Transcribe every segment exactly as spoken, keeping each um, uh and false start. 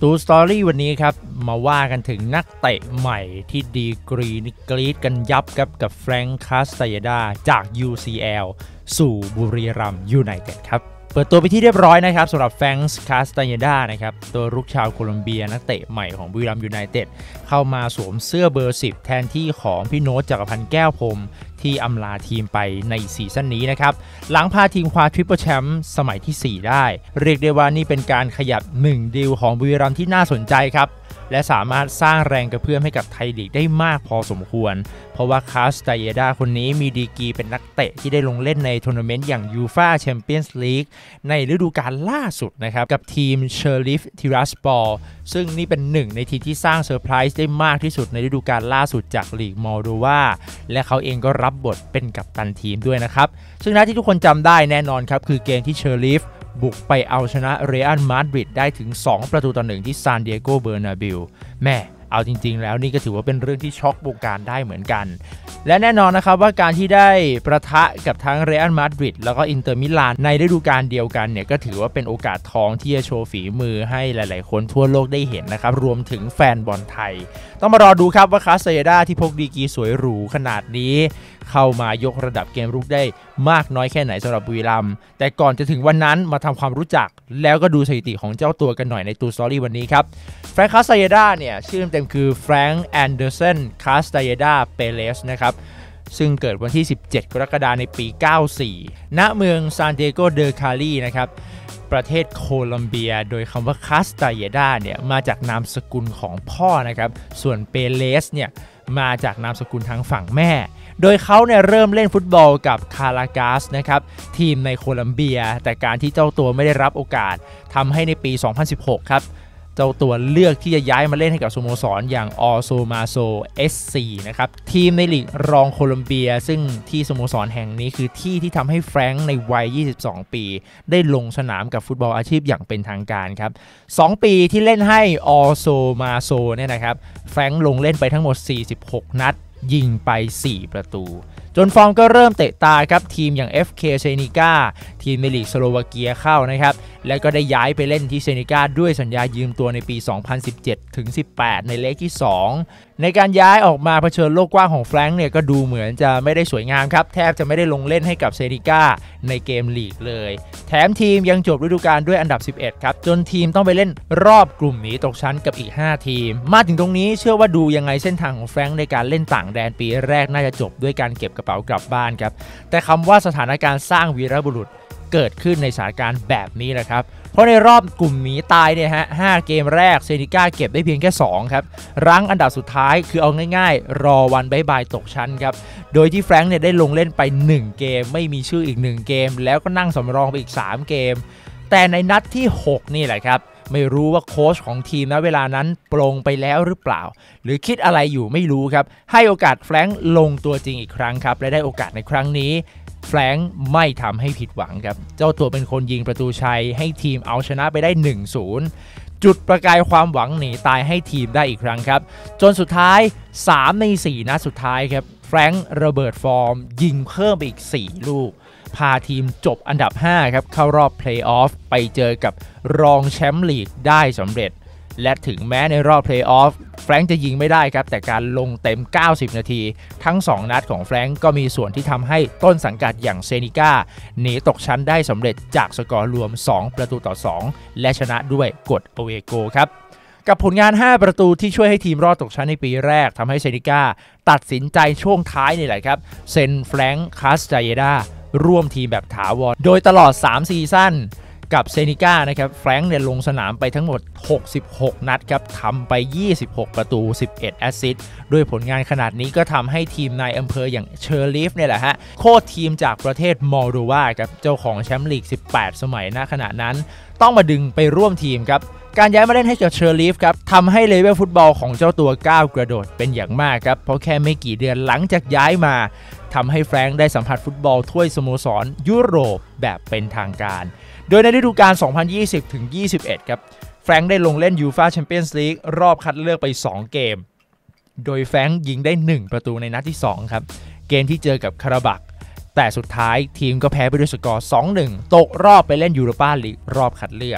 ตูสตอรี่วันนี้ครับมาว่ากันถึงนักเตะใหม่ที่ดีกรีนี่กรี๊ดกันยับครับกับแฟรงค์คาสตาเยดาจาก ยู ซี แอล สู่บุรีรัมย์ยูไนเต็ดครับเปิดตัวไปที่เรียบร้อยนะครับสำหรับแฟรงค์คาสตาเยดานะครับตัวรุกชาวโคลอมเบียนักเตะใหม่ของบุรีรัมย์ยูไนเต็ดเข้ามาสวมเสื้อเบอร์สิบแทนที่ของพี่โน้ตจักรพันธ์แก้วพรหมที่อำลาทีมไปในซีซั่นนี้นะครับหลังพาทีมคว้าทริปเปิลแชมป์สมัยที่สี่ได้เรียกได้ว่านี่เป็นการขยับหนึ่งดีลของบุรีรัมย์ที่น่าสนใจครับและสามารถสร้างแรงกระเพื่อมให้กับไทยลีกได้มากพอสมควรเพราะว่าคาสตาเยดาคนนี้มีดีกรีเป็นนักเตะที่ได้ลงเล่นในทัวร์นาเมนต์อย่างยูฟ่าแชมเปี้ยนส์ลีกในฤดูกาลล่าสุดนะครับกับทีมเชอร์ลิฟทิรัสปอร์ซึ่งนี่เป็นหนึ่งในทีมที่สร้างเซอร์ไพรส์ได้มากที่สุดในฤดูกาลล่าสุดจากลีกมอลโดวาและเขาเองก็รับบทเป็นกัปตันทีมด้วยนะครับซึ่งนัดที่ทุกคนจำได้แน่นอนครับคือเกมที่เชอร์ลิฟบุกไปเอาชนะเรอัลมาดริดได้ถึงสองประตูต่อหนึ่งที่ซานดิเอโกเบอร์นาบิลแม่เอาจริงๆแล้วนี่ก็ถือว่าเป็นเรื่องที่ช็อกวงการได้เหมือนกันและแน่นอนนะครับว่าการที่ได้ประทะกับทั้งเรอัลมาดริดแล้วก็อินเตอร์มิลานในฤดูกาลเดียวกันเนี่ยก็ถือว่าเป็นโอกาสทองที่จะโชว์ฝีมือให้หลายๆคนทั่วโลกได้เห็นนะครับรวมถึงแฟนบอลไทยต้องมารอดูครับว่าคาสตาเยดาที่พกดีกรีสวยหรูขนาดนี้เข้ามายกระดับเกมรุกได้มากน้อยแค่ไหนสำหรับบุรีรัมย์แต่ก่อนจะถึงวันนั้นมาทำความรู้จักแล้วก็ดูสถิติของเจ้าตัวกันหน่อยในตูสตอรี่วันนี้ครับแฟรงค์คาสตาเยดาเนี่ยชื่อเต็มคือแฟรงค์แอนเดอร์สันคาสตาเยดาเปเลสนะครับซึ่งเกิดวันที่สิบเจ็ดกรกฎาคมในปีเก้าสี่ณเมืองซานดิเอโกเดอคาลีนะครับประเทศโคลอมเบียโดยคำว่าคาสตาเยดาเนี่ยมาจากนามสกุลของพ่อนะครับส่วนเปเลสเนี่ยมาจากนามสกุลทางฝั่งแม่โดยเขาเนี่ยเริ่มเล่นฟุตบอลกับคารากัสนะครับทีมในโคลัมเบียแต่การที่เจ้าตัวไม่ได้รับโอกาสทำให้ในปีสองพันสิบหกครับเจ้าตัวเลือกที่จะย้ายมาเล่นให้กับสโมสรอย่างออโซมาโซ เอส ซี นะครับทีมในลีกรองโคลัมเบียซึ่งที่สโมสรแห่งนี้คือที่ที่ทำให้แฟรงค์ในวัยยี่สิบสองปีได้ลงสนามกับฟุตบอลอาชีพอย่างเป็นทางการครับสองปีที่เล่นให้ออโซมาโซเนี่ยนะครับแฟรงค์ลงเล่นไปทั้งหมดสี่สิบหกนัดยิงไปสี่ประตูจนฟอร์มก็เริ่มเตะตาครับทีมอย่าง เอฟ เค เซนิก้าทีมในลีกสโลวาเกียเข้านะครับแล้วก็ได้ย้ายไปเล่นที่เซนิก้าด้วยสัญญายืมตัวในปีสองพันสิบเจ็ดถึงสิบแปดในเลขที่สองในการย้ายออกมาเผชิญโลกกว้างของแฟรงค์เนี่ยก็ดูเหมือนจะไม่ได้สวยงามครับแทบจะไม่ได้ลงเล่นให้กับเซนิก้าในเกมลีกเลยแถมทีมยังจบฤดูกาลด้วยอันดับสิบเอ็ดครับจนทีมต้องไปเล่นรอบกลุ่มหนีตกชั้นกับอีกห้าทีมมาถึงตรงนี้เชื่อว่าดูยังไงเส้นทางของแฟรงค์ในการเล่นต่างแดนปีแรกน่าจะจบด้วยการเก็บกระเป๋ากลับบ้านครับแต่คำว่าสถานการณ์สร้างวีรบุรุษเกิดขึ้นในสถานการณ์แบบนี้แหละครับเพราะในรอบกลุ่มหนีตายเนี่ยฮะห้าเกมแรกเซนิก้าเก็บได้เพียงแค่สองครับรั้งอันดับสุดท้ายคือเอาง่ายๆรอวันบายบายตกชั้นครับโดยที่แฟรงค์เนี่ยได้ลงเล่นไปหนึ่งเกมไม่มีชื่ออีกหนึ่งเกมแล้วก็นั่งสำรองไปอีกสามเกมแต่ในนัดที่หกนี่แหละครับไม่รู้ว่าโค้ชของทีมณเวลานั้นปลงไปแล้วหรือเปล่าหรือคิดอะไรอยู่ไม่รู้ครับให้โอกาสแฟรงค์ลงตัวจริงอีกครั้งครับและได้โอกาสในครั้งนี้แฟรงค์ไม่ทำให้ผิดหวังครับเจ้าตัวเป็นคนยิงประตูชัยให้ทีมเอาชนะไปได้ หนึ่งศูนย์ จุดประกายความหวังหนีตายให้ทีมได้อีกครั้งครับจนสุดท้ายสามในสี่นัดสุดท้ายครับแฟรงค์ระเบิดฟอร์มยิงเพิ่มไปอีกสี่ลูกพาทีมจบอันดับห้าครับเข้ารอบเพลย์ออฟไปเจอกับรองแชมป์ลีกได้สำเร็จและถึงแม้ในรอบเพลย์ออฟแฟรงค์จะยิงไม่ได้ครับแต่การลงเต็มเก้าสิบนาทีทั้งสองนัดของแฟรงค์ก็มีส่วนที่ทำให้ต้นสังกัดอย่างเซนิก้าหนีตกชั้นได้สำเร็จจากสกอร์รวมสองประตูต่อสองและชนะด้วยกฎอเวโกครับกับผลงานห้าประตูที่ช่วยให้ทีมรอดตกชั้นในปีแรกทำให้เซนิก้าตัดสินใจช่วงท้ายนี่แหละครับเซ็นแฟรงค์คาสตาเยดาร่วมทีมแบบถาวรโดยตลอดสามซีซั่นกับเซนิก้านะครับแฟรงค์เนี่ยลงสนามไปทั้งหมดหกสิบหกนัดครับทำไปยี่สิบหกประตูสิบเอ็ดแอสซิสต์ด้วยผลงานขนาดนี้ก็ทำให้ทีมนายอำเภออย่างเชอร์ลิฟเนี่ยแหละฮะโค้ชทีมจากประเทศมอลโดวาครับเจ้าของแชมป์ลีกสิบแปดสมัยณขณะนั้นต้องมาดึงไปร่วมทีมครับการย้ายมาเล่นให้กับเชอร์ลิฟครับทำให้เลเวลฟุตบอลของเจ้าตัวก้าวกระโดดเป็นอย่างมากครับเพราะแค่ไม่กี่เดือนหลังจากย้ายมาทำให้แฟรงค์ได้สัมผัสฟุตบอลถ้วยสโมสรยุโรปแบบเป็นทางการโดยในฤดูกาล สองพันยี่สิบถึงยี่สิบเอ็ด ครับแฟรงค์ได้ลงเล่นยูฟ่าแชมเปี้ยนส์ลีกรอบคัดเลือกไปสองเกมโดยแฟรงค์ยิงได้หนึ่งประตูในนัดที่สองครับเกมที่เจอกับคาราบักแต่สุดท้ายทีมก็แพ้ไปด้วยสกอร์ สองหนึ่ง ตกรอบไปเล่นยูโรปาลีกรอบคัดเลือกใน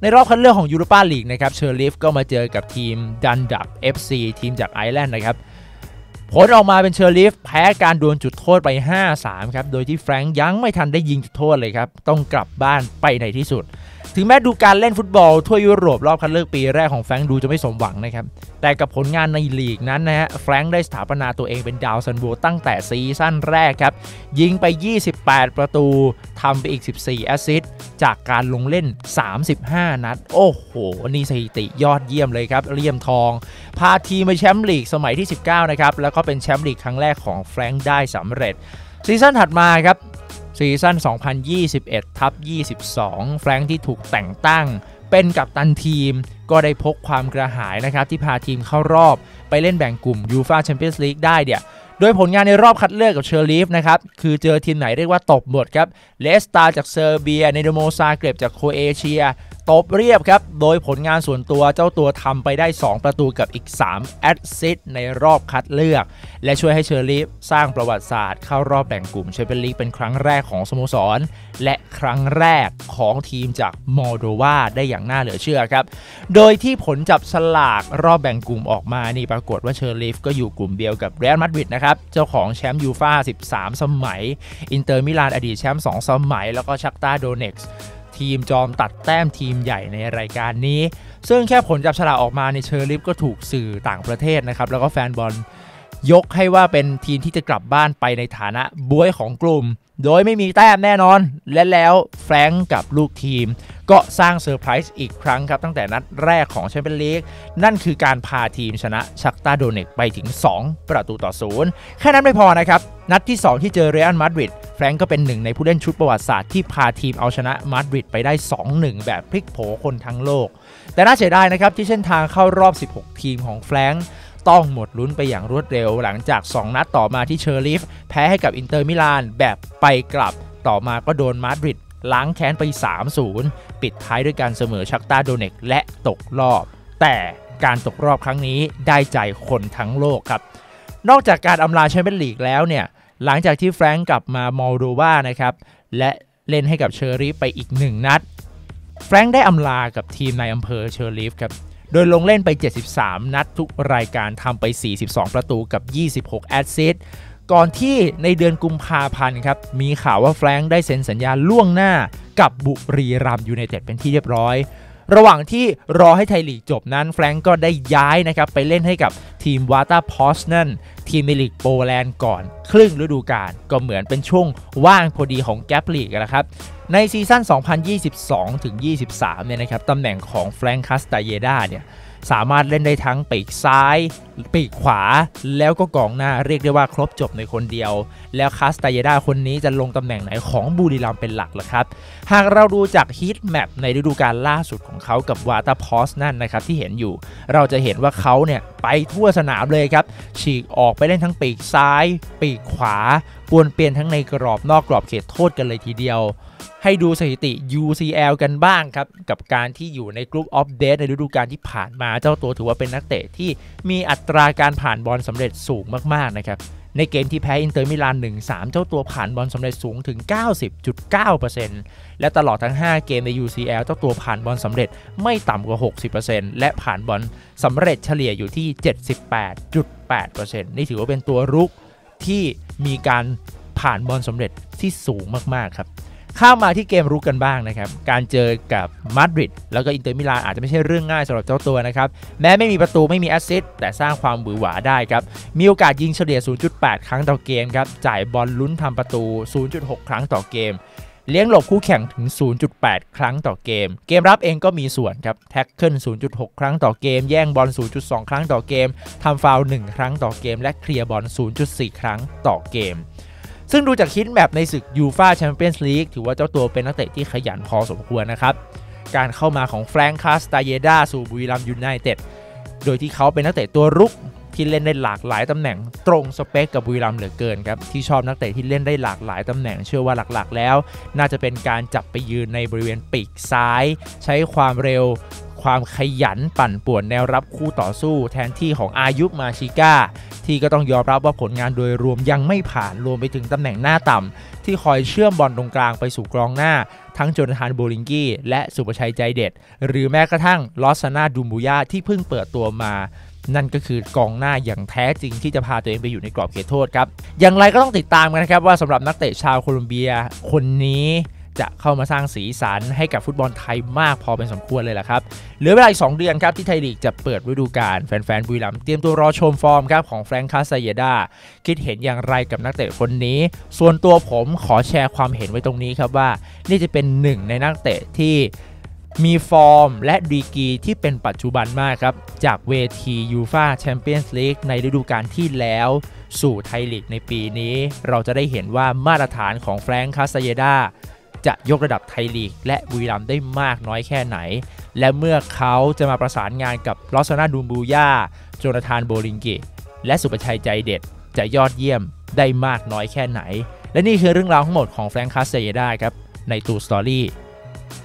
ในรอบคัดเลือกของยูโรปาลีกนะครับเชอร์ลีฟก็มาเจอกับทีมดันดับ เอฟ ซี ทีมจากไอร์แลนด์นะครับผลออกมาเป็นเชอร์ลีฟแพ้การดวลจุดโทษไป ห้าสาม ครับโดยที่แฟรงค์ยังไม่ทันได้ยิงจุดโทษเลยครับต้องกลับบ้านไปในที่สุดถึงแม้ดูการเล่นฟุตบอลทั่วยุโรปรอบคัดเลือกปีแรกของแฟรงค์ดูจะไม่สมหวังนะครับแต่กับผลงานในลีกนั้นนะฮะแฟรงค์ได้สถาปนาตัวเองเป็นดาวซันโวตั้งแต่ซีซั่นแรกครับยิงไปยี่สิบแปดประตูทำไปอีกสิบสี่แอสซิสต์จากการลงเล่นสามสิบห้านัดโอ้โหนี่สถิติยอดเยี่ยมเลยครับเหรียญทองพาทีมไปแชมป์ลีกสมัยที่สิบเก้านะครับแล้วก็เป็นแชมป์ลีกครั้งแรกของแฟรงค์ได้สำเร็จซีซั่นถัดมาครับซีซั่น สองพันยี่สิบเอ็ด ทับ ยี่สิบสอง แฟรงค์ที่ถูกแต่งตั้งเป็นกัปตันทีมก็ได้พกความกระหายนะครับที่พาทีมเข้ารอบไปเล่นแบ่งกลุ่มยูฟ่าแชมเปี้ยนส์ลีกได้เนี่ยโดยผลงานในรอบคัดเลือกกับเชอร์ลีฟนะครับคือเจอทีมไหนเรียกว่าตบหมดครับเลสตาจากเซอร์เบียเนโดโมซาเกร็บจากโครเอเชียตบเรียบครับโดยผลงานส่วนตัวเจ้าตัวทำไปได้สองประตูกับอีกสามแอสซิสต์ในรอบคัดเลือกและช่วยให้เชอร์ลีฟสร้างประวัติศาสตร์เข้ารอบแบ่งกลุ่มแชมเปี้ยนลีกเป็นครั้งแรกของสโมสรและครั้งแรกของทีมจากมอลโดวาได้อย่างน่าเหลือเชื่อครับโดยที่ผลจับสลากรอบแบ่งกลุ่มออกมานี่ปรากฏว่าเชอร์ลีฟก็อยู่กลุ่มเดียวกับเรอัลมาดริดนะครับเจ้าของแชมป์ยูฟ่าสิบสามสมัยอินเตอร์มิลานอดีตแชมป์สองสมัยแล้วก็ชักตาโดเน็กซ์ทีมจอมตัดแต้มทีมใหญ่ในรายการนี้ซึ่งแค่ผลจับฉลากออกมาในเชอร์ลีฟก็ถูกสื่อต่างประเทศนะครับแล้วก็แฟนบอลยกให้ว่าเป็นทีมที่จะกลับบ้านไปในฐานะบ๊วยของกลุ่มโดยไม่มีแต้มแน่นอนและแล้วแฟรงค์กับลูกทีมก็สร้างเซอร์ไพรส์อีกครั้งครับตั้งแต่นัดแรกของแชมเปี้ยนลีกนั่นคือการพาทีมชนะชักตาโดเน็กไปถึงสองประตูต่อศูนย์แค่นั้นไม่พอนะครับนัดที่สองที่เจอเรอัลมาดริดแฟรงค์ก็เป็นหนึ่งในผู้เล่นชุดประวัติศาสตร์ที่พาทีมเอาชนะมาดริดไปได้ สองหนึ่ง แบบพลิกโผคนทั้งโลกแต่น่าเสียดายนะครับที่เส้นทางเข้ารอบสิบหกทีมของแฟรงค์ต้องหมดลุ้นไปอย่างรวดเร็วหลังจากสองนัดต่อมาที่เชอร์ลีฟแพ้ให้กับอินเตอร์มิลานแบบไปกลับต่อมาก็โดนมาดริดล้างแค้นไป สามศูนย์ ปิดท้ายด้วยการเสมอชักตาโดเน็กและตกรอบแต่การตกรอบครั้งนี้ได้ใจคนทั้งโลกครับนอกจากการอำลาแชมเปี้ยนลีกแล้วเนี่ยหลังจากที่แฟรงค์กลับมามอลโดวานะครับและเล่นให้กับเชอร์ลีฟไปอีกหนึ่งนัดแฟรงค์ได้อำลากับทีมในอำเภอเชอร์ลีฟครับโดยลงเล่นไปเจ็ดสิบสามนัดทุกรายการทำไปสี่สิบสองประตูกับยี่สิบหกแอสซิสต์ก่อนที่ในเดือนกุมภาพันธ์ครับมีข่าวว่าแฟรงค์ได้เซ็นสัญญาล่วงหน้ากับบุรีรัมย์ยูไนเต็ดเป็นที่เรียบร้อยระหว่างที่รอให้ไทยลีกจบนั้นแฟรงค์ก็ได้ย้ายนะครับไปเล่นให้กับทีมวาตาพอสนันทีมในลีกโปแลนด์ก่อนครึ่งฤดูกาลก็เหมือนเป็นช่วงว่างพอดีของแกปลีกนะครับในซีซั่น สองพันยี่สิบสองถึงยี่สิบสาม เนี่ยนะครับตำแหน่งของแฟรงค์ คาสตาเยดาเนี่ยสามารถเล่นได้ทั้งปีกซ้ายปีกขวาแล้วก็กองหน้าเรียกได้ว่าครบจบในคนเดียวแล้วคาสตาเยดาคนนี้จะลงตำแหน่งไหนของบุรีรัมย์เป็นหลักล่ะครับหากเราดูจากฮีทแมปในฤดูกาลล่าสุดของเขากับวาตาพอสนั่นนะครับที่เห็นอยู่เราจะเห็นว่าเขาเนี่ยไปทั่วสนามเลยครับฉีกออกไปเล่นทั้งปีกซ้ายปีกขวาปวนเปลี่ยนทั้งในกรอบนอกกรอบเขตโทษกันเลยทีเดียวให้ดูสถิติ ยู ซี แอล กันบ้างครับกับการที่อยู่ในกรุ๊ปออฟเดทในฤดูกาลที่ผ่านมาเจ้าตัวถือว่าเป็นนักเตะที่มีอัตราการผ่านบอลสำเร็จสูงมากๆนะครับในเกมที่แพ้อินเตอร์มิลาน หนึ่งสาม เจ้าตัวผ่านบอลสำเร็จสูงถึง เก้าสิบจุดเก้าเปอร์เซ็นต์ และตลอดทั้งห้าเกมใน ยู ซี แอล เจ้าตัวผ่านบอลสำเร็จไม่ต่ำกว่า หกสิบเปอร์เซ็นต์ และผ่านบอลสำเร็จเฉลี่ยอยู่ที่ เจ็ดสิบแปดจุดแปดเปอร์เซ็นต์ นี่ถือว่าเป็นตัวรุกที่มีการผ่านบอลสำเร็จที่สูงมากๆครับข้ามมาที่เกมรุกกันบ้างนะครับการเจอกับมาดริดแล้วก็อินเตอร์มิลานอาจจะไม่ใช่เรื่องง่ายสำหรับเจ้าตัวนะครับแม้ไม่มีประตูไม่มีแอสซิสต์แต่สร้างความหวือหวาได้ครับมีโอกาสยิงเฉลี่ย ศูนย์จุดแปด ครั้งต่อเกมครับจ่ายบอลลุ้นทำประตู ศูนย์จุดหก ครั้งต่อเกมเลี้ยงหลบคู่แข่งถึง ศูนย์จุดแปด ครั้งต่อเกมเกมรับเองก็มีส่วนครับแท็กเกิล ศูนย์จุดหก ครั้งต่อเกมแย่งบอล ศูนย์จุดสอง ครั้งต่อเกมทำฟาวล์หนึ่งครั้งต่อเกมและเคลียร์บอล ศูนย์จุดสี่ ครั้งต่อเกมซึ่งดูจากฮิตแมปในศึกยูฟ่าแชมเปี้ยนส์ลีกถือว่าเจ้าตัวเป็นนักเตะที่ขยันพอสมควรนะครับการเข้ามาของแฟรงค์ คาสตาเยดาสู่บุรีรัมย์ยูไนเต็ดโดยที่เขาเป็นนักเตะตัวรุกที่เล่นได้หลากหลายตำแหน่งตรงสเปคกับบุรีรัมย์เหลือเกินครับที่ชอบนักเตะที่เล่นได้หลากหลายตำแหน่งเชื่อว่าหลักๆแล้วน่าจะเป็นการจับไปยืนในบริเวณปีกซ้ายใช้ความเร็วความขยันปั่นป่วนแนวรับคู่ต่อสู้แทนที่ของอายุมาชิก้าที่ก็ต้องยอมรับว่าผลงานโดยรวมยังไม่ผ่านรวมไปถึงตำแหน่งหน้าต่ำที่คอยเชื่อมบอลตรงกลางไปสู่กองหน้าทั้งโจนาธานโบลิงกี้และสุภชัยใจเด็ดหรือแม้กระทั่งลอสซานาดูมบูย่าที่เพิ่งเปิดตัวมานั่นก็คือกองหน้าอย่างแท้จริงที่จะพาตัวเองไปอยู่ในกรอบเขตโทษครับอย่างไรก็ต้องติดตามกันนะครับว่าสำหรับนักเตะชาวโคลอมเบียคนนี้จะเข้ามาสร้างสีสันให้กับฟุตบอลไทยมากพอเป็นสมควรเลยล่ะครับเหลือเวลาอีกสองเดือนครับที่ไทยลีกจะเปิดฤดูกาลแฟนๆบุรีรัมย์เตรียมตัวรอชมฟอร์มครับของแฟรงค์ คาสตาเยดาคิดเห็นอย่างไรกับนักเตะคนนี้ส่วนตัวผมขอแชร์ความเห็นไว้ตรงนี้ครับว่านี่จะเป็นหนึ่งในนักเตะที่มีฟอร์มและดีกรีที่เป็นปัจจุบันมากครับจากเวทียูฟ่าแชมเปี้ยนส์ลีกในฤดูกาลที่แล้วสู่ไทยลีกในปีนี้เราจะได้เห็นว่ามาตรฐานของแฟรงค์ คาสตาเยดาจะยกระดับไทยลีกและบุรีรัมย์ได้มากน้อยแค่ไหนและเมื่อเขาจะมาประสานงานกับลอสซานาดูมบูย่าโจนาธานโบลิงกิและสุภชัยใจเด็ดจะยอดเยี่ยมได้มากน้อยแค่ไหนและนี่คือเรื่องราวทั้งหมดของแฟรงค์ คาสตาเยดาครับในตูสตอรี่